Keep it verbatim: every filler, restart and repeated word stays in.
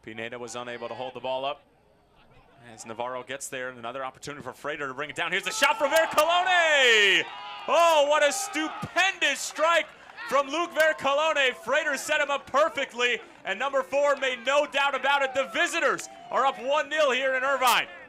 Pineda was unable to hold the ball up. As Navarro gets there, another opportunity for Frater to bring it down. Here's a shot from Vercollone! Oh, what a stupendous strike from Luke Vercollone. Frater set him up perfectly, and number four made no doubt about it. The visitors are up one nil here in Irvine.